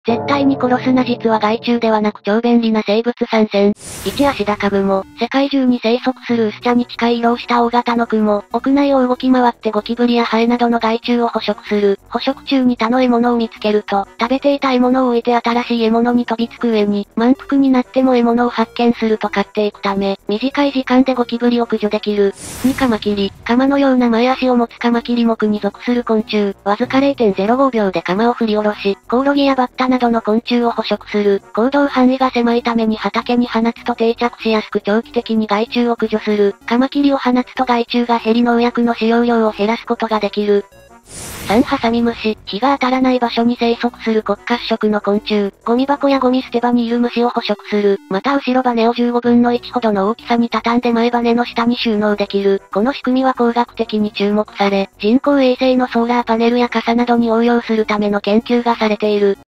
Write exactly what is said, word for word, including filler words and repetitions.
絶対に殺すな。実は害虫ではなく超便利な生物参戦。いちアシダカグモ。世界中に生息する薄茶に近い色をした大型のクモ。屋内を動き回ってゴキブリやハエなどの害虫を捕食する。捕食中に他の獲物を見つけると、食べていた獲物を置いて新しい獲物に飛びつく上に、満腹になっても獲物を発見すると飼っていくため、短い時間でゴキブリを駆除できる。にカマキリ。カマのような前足を持つカマキリ目に属する昆虫。わずか れいてんぜろごびょうでカマを振り下ろし、コオロギやバッタなどの昆虫を捕食する。行動範囲が狭いために畑に放つと定着しやすく長期的に害虫を駆除する。カマキリを放つと害虫が減り農薬の使用量を減らすことができる。さんハサミムシ。日が当たらない場所に生息する黒褐色の昆虫。ゴミ箱やゴミ捨て場にいる虫を捕食する。また後ろ羽をじゅうごぶんのいちほどの大きさに畳んで前羽の下に収納できる。この仕組みは工学的に注目され、人工衛星のソーラーパネルや傘などに応用するための研究がされている。